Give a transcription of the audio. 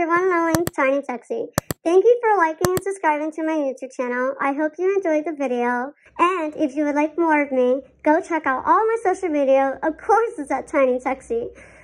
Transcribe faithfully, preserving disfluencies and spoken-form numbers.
your one and only Tiny Texie. Thank you for liking and subscribing to my YouTube channel. I hope you enjoyed the video. And if you would like more of me, go check out all my social media. Of course, it's at Tiny Texie.